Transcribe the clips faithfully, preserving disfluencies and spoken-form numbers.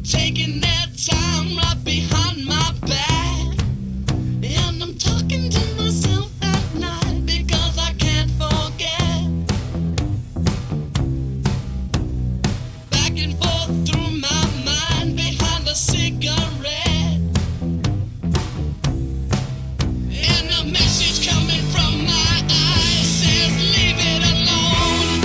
taking their time right behind my back. And I'm talking to myself at night because I can't forget. Back and forth through my mind behind a cigarette. And a message coming from my eyes says leave it alone.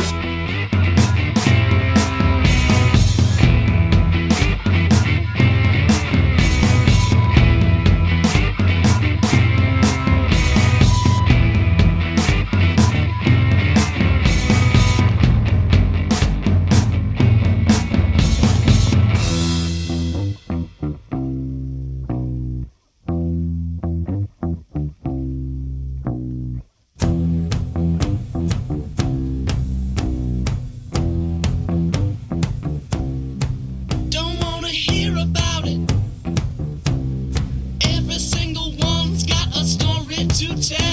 Don't wanna hear about it. Every single one's got a story to tell.